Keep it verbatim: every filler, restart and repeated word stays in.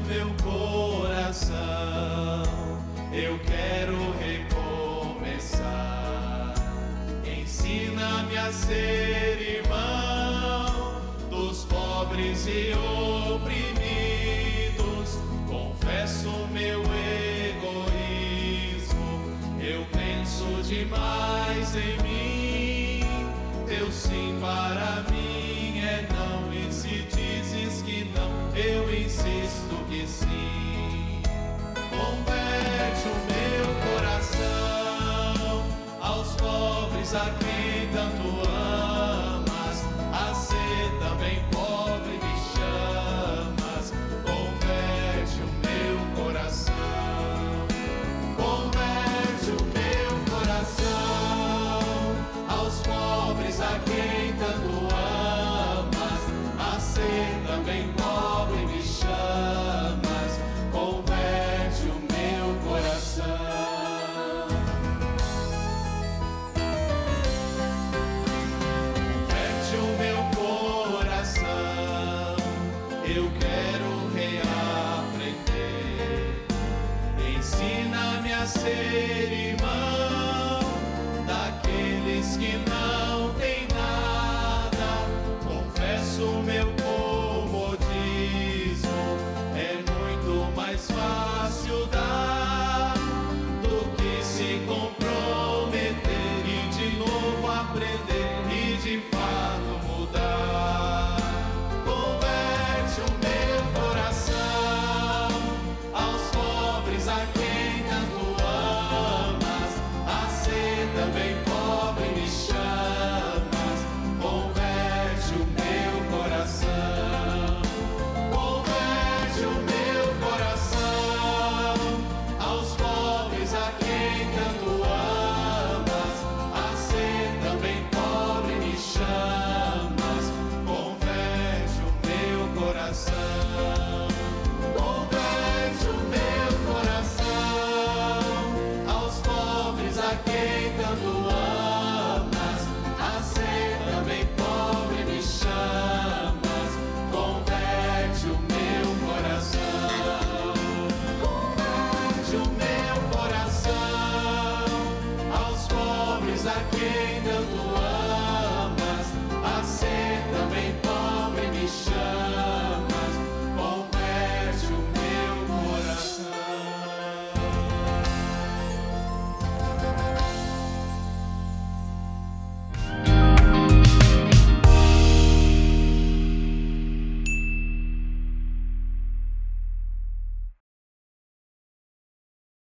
meu coração, eu quero recomeçar. Ensina-me a ser irmão dos pobres e oprimidos. Confesso meu egoísmo, eu penso demais em mim. Teu sim para mim é não, e se dizes que não, eu insisto que sim. Converte o meu coração aos pobres a quem tanto amas, a ser também pobre me chamas. Converte o meu coração, converte o meu coração aos pobres a quem tanto amas, a ser também pobre me chamas. Converte o meu coração, converte o meu coração, eu quero reaprender. Ensina-me a ser irmão daqueles que não têm nada. Confesso meu comodismo, é muito mais fácil dar do que se comprometer e de novo aprender e de fato mudar. Converte o meu coração aos pobres a quem tanto amas, a ser também pobre me chamas. Converte o meu coração, converte o meu coração aos pobres a quem tanto amas, a ser também pobre me chamas. Converte o meu coração, converte o meu coração aos pobres a quem tanto amas, a ser também pobre me chamas. Converte o meu coração, converte o meu coração aos pobres a quem tanto amas,